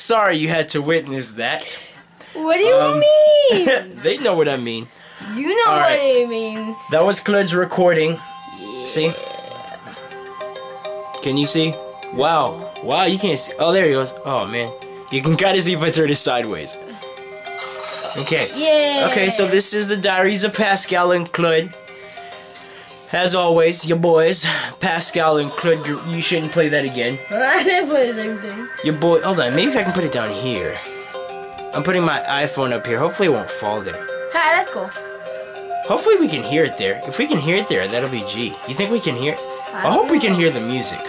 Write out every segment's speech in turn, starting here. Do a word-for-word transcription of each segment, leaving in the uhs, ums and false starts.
sorry you had to witness that. What do you Um, mean? They know what I mean. You know All what right. it means. That was Claude's recording. Yeah. See? Can you see? Wow. Wow, you can't see. Oh, there he goes. Oh, man. You can kind of see if I turn it sideways. Okay. Yeah. Okay, so this is the Diaries of Pascal and Claude. As always, your boys, Pascal and Claude, you, you shouldn't play that again. I didn't play the same thing. Your boy, hold on, maybe if I can put it down here. I'm putting my iPhone up here. Hopefully it won't fall there. Hi, that's cool. Hopefully we can hear it there. If we can hear it there, that'll be G. You think we can hear it? I hope we can hear the music.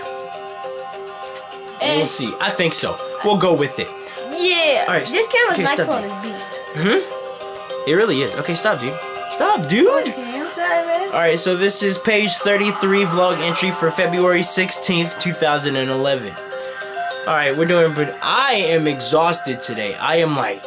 Eh. We'll see. I think so. We'll go with it. Yeah. All right, This camera's okay, stop microphone it. is beast. Hmm? It really is. Okay, stop, dude. Stop, dude! Okay, I'm sorry, man. Alright, so this is page thirty-three vlog entry for February sixteenth, two thousand eleven. Alright, we're doing, but I am exhausted today. I am like,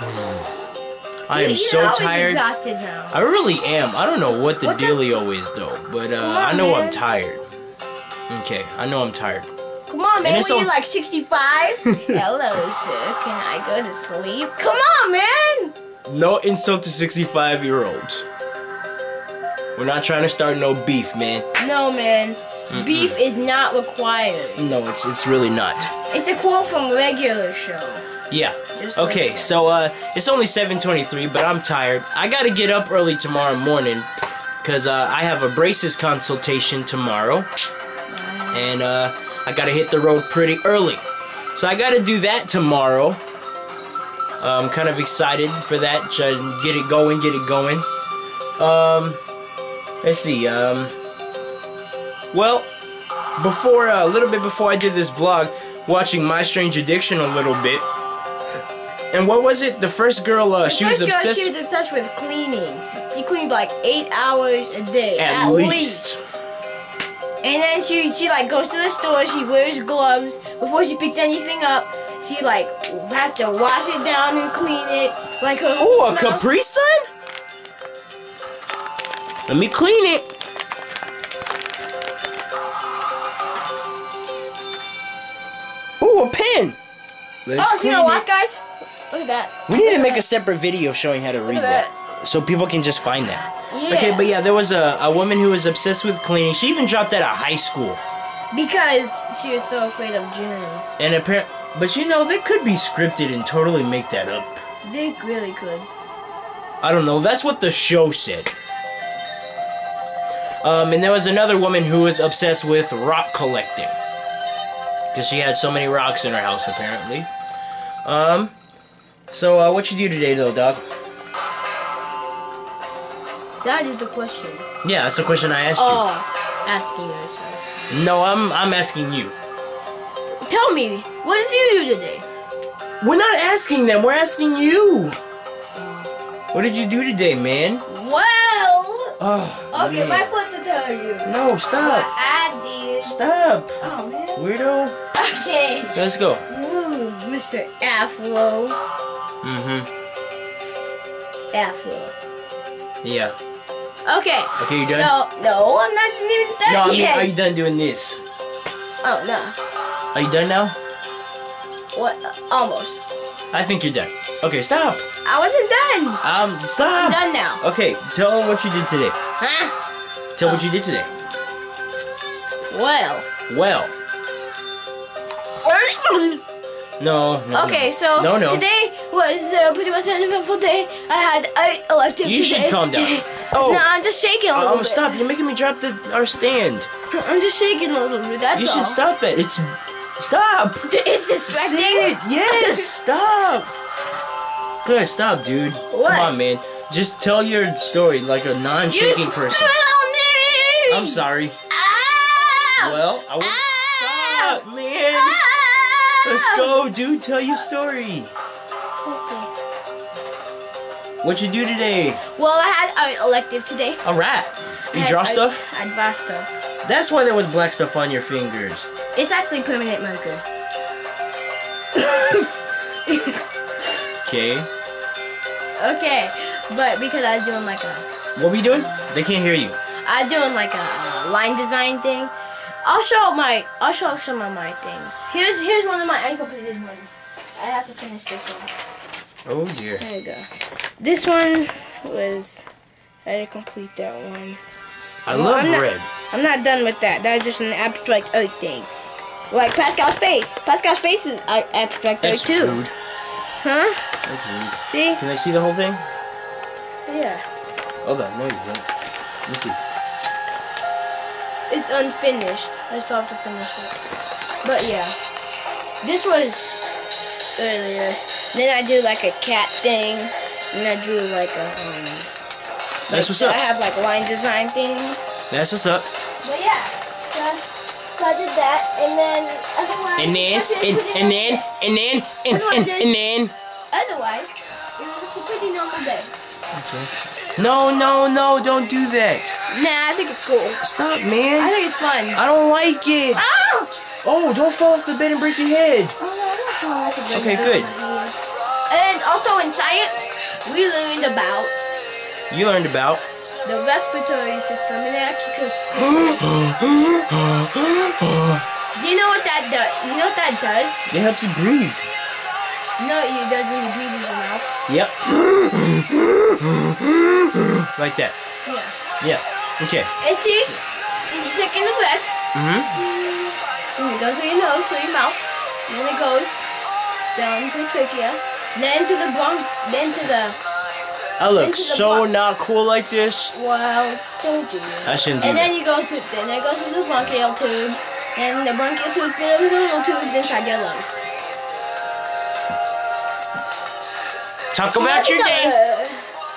I am You're so always tired. exhausted now. I really am. I don't know what the What's up? dealio is though, but uh, on, I know man. I'm tired. Okay, I know I'm tired. Come on, man. And What it's are you, so- like sixty-five? Hello, sir. Can I go to sleep? Come on, man. No insult to sixty-five year olds. We're not trying to start no beef, man. No, man. Mm-mm. Beef is not required. No, it's it's really not. It's a quote from regular show. Yeah. Just like Okay, that. so uh, it's only seven twenty-three, but I'm tired. I gotta get up early tomorrow morning, cause uh, I have a braces consultation tomorrow, and uh, I gotta hit the road pretty early. So I gotta do that tomorrow. I'm kind of excited for that. Try to get it going, get it going. Um, let's see. Um, well, before uh, a little bit before I did this vlog, watching My Strange Addiction a little bit. And what was it? The first girl, uh, The she was first girl, obsessed. She was obsessed with cleaning. She cleaned like eight hours a day, At at, least. least. And then she she like goes to the store. She wears gloves before she picks anything up. She like has to wash it down and clean it. Like her. Oh, a smells- Capri Sun? Let me clean it. Oh, a pen. Let's Oh, so you clean know what, it. guys? Look at that. We need to make a separate video showing how to read at that, so people can just find that. Yeah. Okay, but yeah, there was a, a woman who was obsessed with cleaning. She even dropped out of high school. Because she was so afraid of germs. And apparently, but you know, they could be scripted and totally make that up. They really could. I don't know. That's what the show said. Um, and there was another woman who was obsessed with rock collecting. Because she had so many rocks in her house, apparently. Um, so, uh, what you do today, though, dog? That is the question. Yeah, that's the question I asked Oh, asking yourself. you. No, I'm, I'm asking you. Tell me, what did you do today? We're not asking them, we're asking you. What did you do today, man? Well, Oh, okay, man. my foot to tell you. No, What stop. I did. Stop. Oh man. Weirdo. Okay. Let's go. Ooh, Mister Afro. Mm-hmm. Afro. Yeah. Okay. Okay, you done? So no, I'm not even started No, I mean, yet. are you done doing this? Oh no. Are you done now? What? Uh, almost. I think you're done. Okay, stop. I wasn't done. Um, stop. I'm done now. Okay, tell them what you did today. Huh? Tell what you did today. Well. Well. No, no. Okay, no. so no, no. today was uh, pretty much an eventful day. I had art elective You today. should calm down. Oh. No, I'm just shaking a little Um, bit. stop! You're making me drop the our stand. I'm just shaking a little bit. That's You all. should stop that. It's stop. It's distracting. Sit. Yes, stop. Good, stop, dude. What? Come on, man. Just tell your story like a non-shaking You person. spit on me! I'm sorry. Ah! Well, I won't. Ah! Stop, man. Ah! Let's go, dude. Tell your story. Okay. What you do today? Well, I had art elective today. A rat. I You had draw art- stuff? I draw stuff. That's why there was black stuff on your fingers. It's actually permanent marker. Okay. Okay, but because I was doing like a, What were you doing? They can't hear you. I was doing like a uh, line design thing. I'll show my, I'll show some of my things. Here's here's one of my uncompleted ones. I have to finish this one. Oh dear. There you go. This one was, I had to complete that one. I Well, love I'm not- red. I'm not done with that. That's just an abstract art thing. Like Pascal's face. Pascal's face is uh, abstract That's art too. rude. Huh? That's rude. See? Can I see the whole thing? Yeah. Hold on, no you can't. Let me see. It's unfinished. I still have to finish it. But yeah. This was earlier. Then I do like a cat thing. And I drew like a um That's like, what's up. I have like line design things. That's what's up. But yeah. So, so I did that and then otherwise And then, and, and then, and then, and, and, and then. otherwise it was a pretty normal day. Okay. No, no, no, don't do that. Nah, I think it's cool. Stop, I man. think it's fun. I don't like it. Oh! Oh, don't fall off the bed and break your head. Oh, no, I don't feel like a big Okay, deal. good. And also in science, we learned about You learned about. the respiratory system and the execute. Do you know what that does? You know what that does? It helps you breathe. No, it does when you breathe with your mouth. Yep. Like that. Yeah. Yeah. Okay. And see, when you take in the breath, Mm-hmm. and it goes through your nose, through your mouth, and then it goes down to the trachea, then to the bronch, then to the. I look Into the so bronch. not cool like this. Well, don't do that. I shouldn't do And then that. you go to, then it goes to the bronchial tubes, and the bronchial tubes fill up with little tubes inside your lungs. Talk about your day.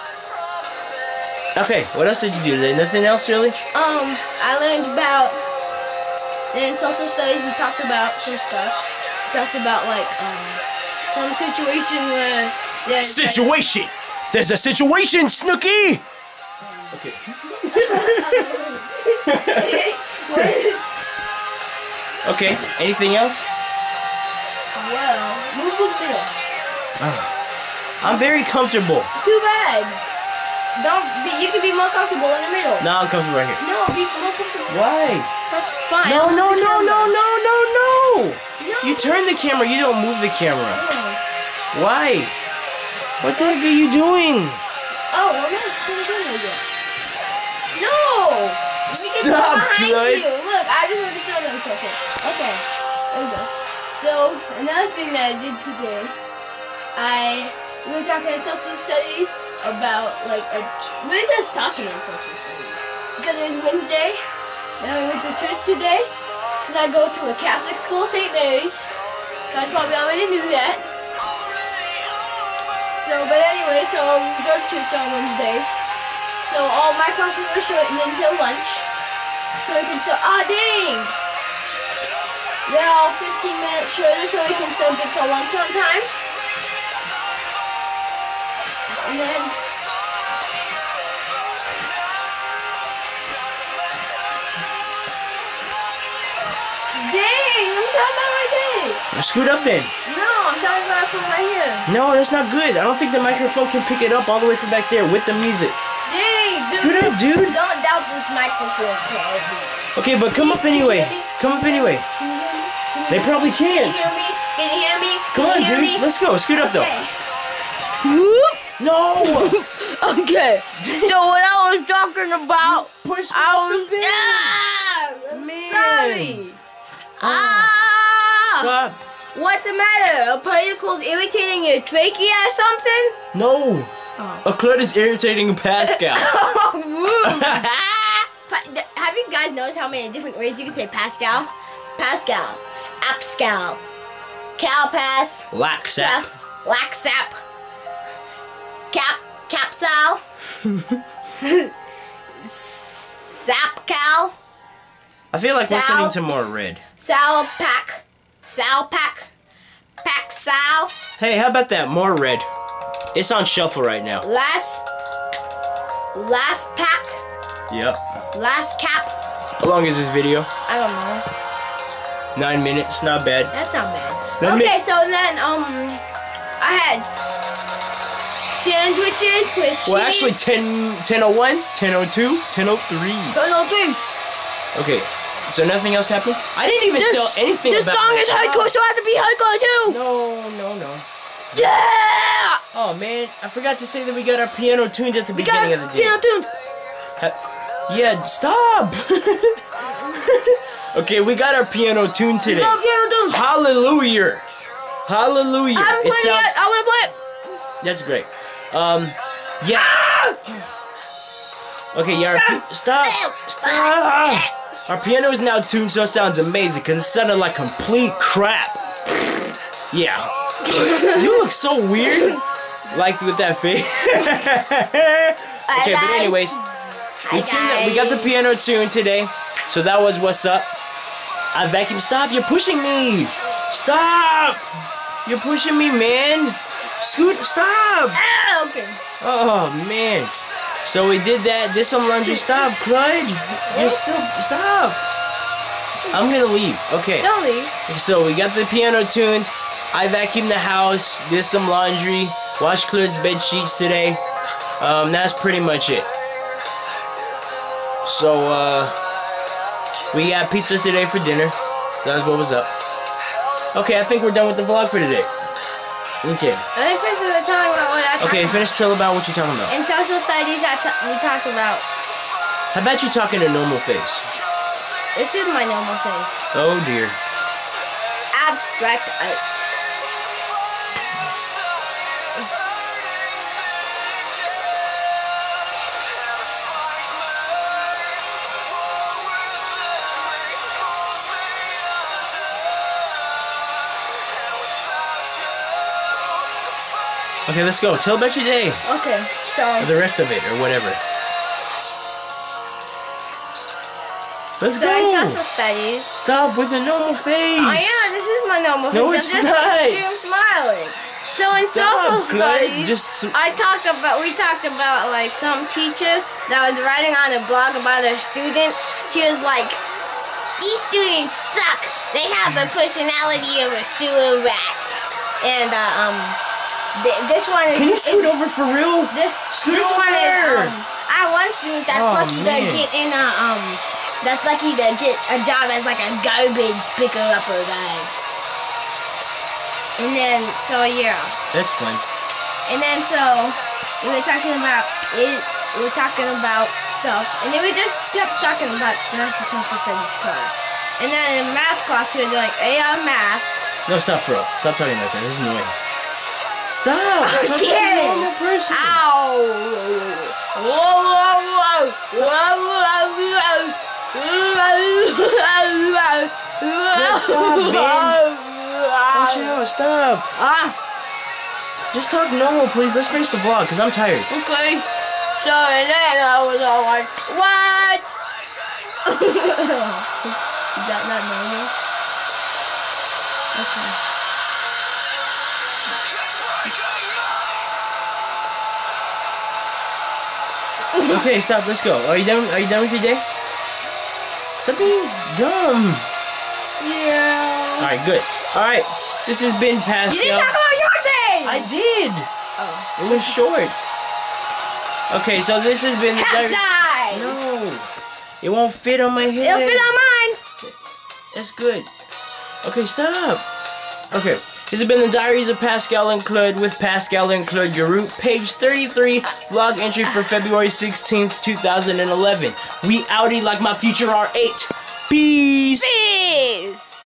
Okay, what else did you do? There nothing else really? Um, I learned about, in social studies we talked about some stuff. We talked about like, um, some situation where there's like, Situation! There's a situation, Snooky! Okay. Okay, anything else? well, move to the middle. I'm very comfortable. Too bad. Don't be, you can be more comfortable in the middle. No, I'm comfortable right here. No, be more comfortable. Why? Fine. No, I'll no, move the no, no, camera. no, no, no! No. You turn the camera, you don't move the camera. Oh, Why? What the heck are you doing? oh I'm not putting the camera yet. No! We can go Stop, behind Claude. you. Look, I just want to show them something. Okay. There we go. So, another thing that I did today, I, we were talking in social studies about, like, a, we were just talking in social studies. Because it was Wednesday, then we went to church today, because I go to a Catholic school, Saint Mary's. You guys probably already knew that. So, but anyway, so we go to church on Wednesdays. So all my classes were shortened until lunch. So we can still, ah dang! They're all fifteen minutes shorter so we can still get to lunch on time. And then, dang, I'm talking about right there. Scoot up then. No, I'm talking about from right here. No, that's not good. I don't think the microphone can pick it up all the way from back there with the music. Dang, dude. Scoot up, dude. Don't doubt this microphone, Claude. Okay, but come up anyway. Come up anyway. Can you hear me? Can you They hear me? probably Can can't. you hear me? Can you hear me? Come Can on, you hear dude. me? Let's go. Scoot up, though. Okay. No! Okay. So what I was talking about, Push me I off was. the bed. Ah, I'm Man. sorry. Ah. Stop. What's the matter? A particle's irritating your trachea or something? No. Oh. A Claude is irritating Pascal. Rude. Pa- th- Have you guys noticed how many different ways you can say Pascal? Pascal, Apscal, Calpass, Laxap. Laxap, Cap, Capsal, Sapcal, I feel like Sal. listening to more red. Salpac, Salpac, Paxal, Hey, how about that? More red. It's on shuffle right now. Last, Last Pack, Yep. Last Cap. How long is this video? I don't know. Nine minutes. Not bad. That's not bad. Let okay, me- so then um, I had sandwiches with cheese. Well, actually, ten, ten oh one, ten oh two, ten oh three. ten oh three. Okay. So nothing else happened? I didn't even This, tell anything this about song my is hardcore, so I have to be hardcore too! No, no, no. Yeah! Oh man, I forgot to say that we got our piano tuned at the We beginning got of the day. piano tuned! Ha yeah, stop! Okay, we got our piano tuned today. We got piano tuned! Hallelujah! Hallelujah! I haven't It played it sounds. yet. I want to play it! That's great. Um, yeah. Okay, yeah. Our pi stop! Stop! Our piano is now tuned, so it sounds amazing because it sounded like complete crap. Yeah. You look so weird. Like with that face. Okay, but anyways, we tuned that, we got the piano tuned today, so that was what's up. I vacuum. Stop! You're pushing me. Stop! You're pushing me, man. Scoot! Stop! Ah, okay. Oh man. So we did that. Did some laundry. Stop, Claude. You're still. Stop. I'm gonna leave. Okay. Don't leave. So we got the piano tuned. I vacuumed the house. Did some laundry. Washed Claude's bed sheets today. Um, that's pretty much it. So uh, we got pizzas today for dinner. That's what was up. Okay, I think we're done with the vlog for today. Okay. Let me finish the telling about what I talked Okay, about. finish tell about what you're talking about. In social studies, I t we talked about. How about you talking to normal face? This is my normal face. Oh dear. Abstract art. Okay, let's go. Tell about your day. Okay, so. Or the rest of it, or whatever. Let's So go. in social studies. Stop with a normal face. Oh yeah, this is my normal No, face. it's I'm just not. extreme smiling. So in Stop, social Claude. studies, Just- I talked about we talked about like some teacher that was writing on a blog about her students. She was like, "These students suck. They have the personality of a sewer rat." And uh, um, th this one is. Can you scoot over for real? This Scoot this one is. over. Um, I have one student that's Oh, lucky man. to get in a um. That's lucky to get a job as like a garbage picker upper guy. And then, so yeah. That's fun. And then, so, we were talking about it, we were talking about stuff, and then we just kept talking about the rest of social studies class. And then in math class, we were doing A R math. No, stop, bro. Stop talking like that. This is annoying. Stop. Talk like a Okay. normal person. Ow! Whoa, whoa, whoa! Whoa, whoa, whoa! Yeah, stop, man. Watch out. Stop. Ah, Just talk normal, please. Let's finish the vlog, because I'm tired. okay. So and then I was all like, what? Is that not normal? Okay. Okay, stop. Let's go. Are you done? Are you done with your day? Stop being dumb. Yeah. All right, good. All right. This has been Pascal. You didn't talk about your day! I did. Oh. It was short. Okay, so this has been the Cat Diaries. size! No, it won't fit on my head. It'll fit on mine! That's good. Okay, stop. Okay, this has been the Diaries of Pascal and Claude with Pascal and Claude Garoute, page thirty-three, vlog entry for February sixteenth, two thousand eleven. We outie like my future R eight. Peace. Peace!